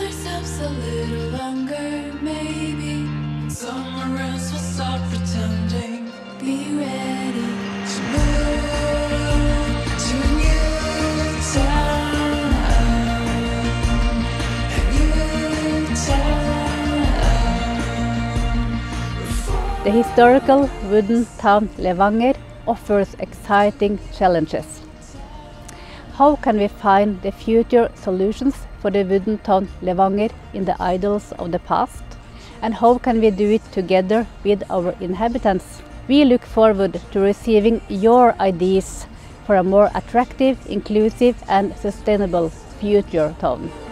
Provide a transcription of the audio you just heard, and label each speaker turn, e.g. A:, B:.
A: ourselves a little longer, maybe. Somewhere else we'll stop pretending. Be ready to move to a new town. A new town.
B: The historical wooden town Levanger offers exciting challenges. How can we find the future solutions for the wooden town Levanger in the idols of the past? And how can we do it together with our inhabitants? We look forward to receiving your ideas for a more attractive, inclusive and sustainable future town.